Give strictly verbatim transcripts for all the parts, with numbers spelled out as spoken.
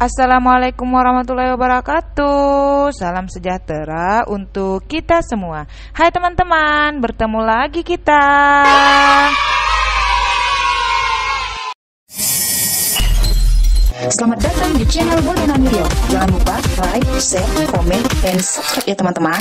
Assalamualaikum warahmatullahi wabarakatuh. Salam sejahtera untuk kita semua. Hai teman-teman, bertemu lagi kita. Selamat datang di channel Bolena Video. Jangan lupa like, share, komen, dan subscribe ya teman-teman.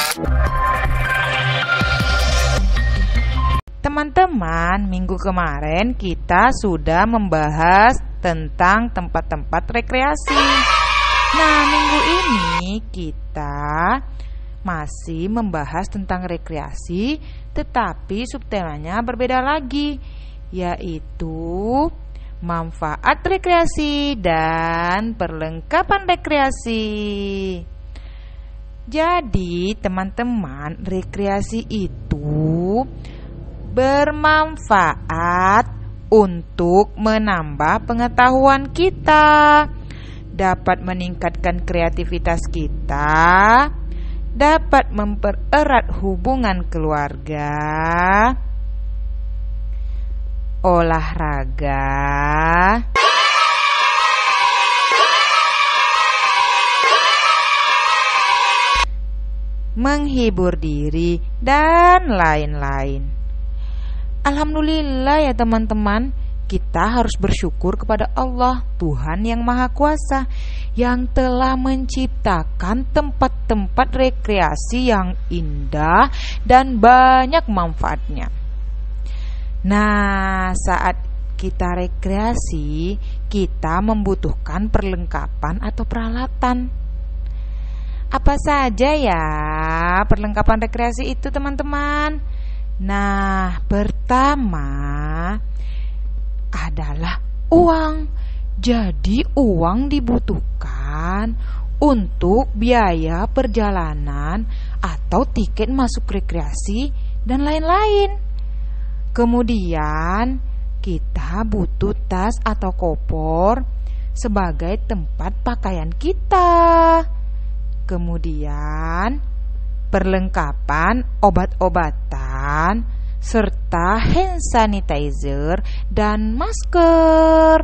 Teman-teman, minggu kemarin kita sudah membahas tentang tempat-tempat rekreasi. Nah, minggu ini kita masih membahas tentang rekreasi, tetapi subtemanya berbeda lagi, yaitu manfaat rekreasi dan perlengkapan rekreasi. Jadi, teman-teman, rekreasi itu bermanfaat untuk menambah pengetahuan kita, dapat meningkatkan kreativitas kita, dapat mempererat hubungan keluarga, olahraga, menghibur diri, dan lain-lain. Alhamdulillah ya teman-teman, kita harus bersyukur kepada Allah, Tuhan yang Maha Kuasa, yang telah menciptakan tempat-tempat rekreasi yang indah dan banyak manfaatnya. Nah, saat kita rekreasi, kita membutuhkan perlengkapan atau peralatan. Apa saja ya perlengkapan rekreasi itu teman-teman? Nah, pertama adalah uang. Jadi uang dibutuhkan untuk biaya perjalanan atau tiket masuk rekreasi dan lain-lain. Kemudian kita butuh tas atau koper sebagai tempat pakaian kita. Kemudian perlengkapan obat-obatan serta hand sanitizer dan masker.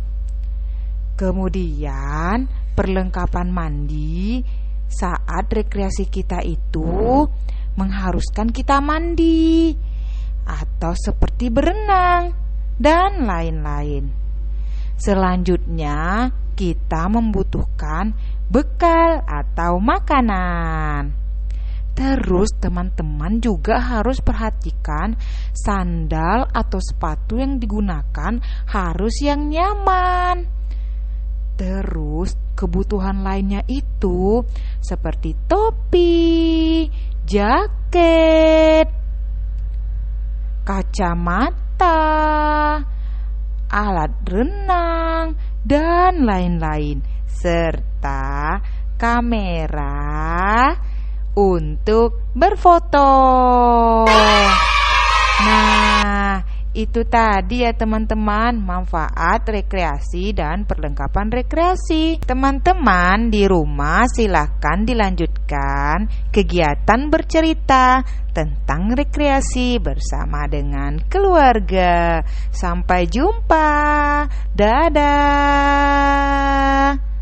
Kemudian perlengkapan mandi saat rekreasi kita itu mengharuskan kita mandi atau seperti berenang dan lain-lain. Selanjutnya kita membutuhkan bekal atau makanan. Terus teman-teman juga harus perhatikan sandal atau sepatu yang digunakan harus yang nyaman. Terus kebutuhan lainnya itu seperti topi, jaket, kacamata, alat renang, dan lain-lain, serta kamera untuk berfoto. Nah, itu tadi ya teman-teman, manfaat rekreasi dan perlengkapan rekreasi. Teman-teman di rumah silahkan dilanjutkan kegiatan bercerita tentang rekreasi bersama dengan keluarga. Sampai jumpa. Dadah.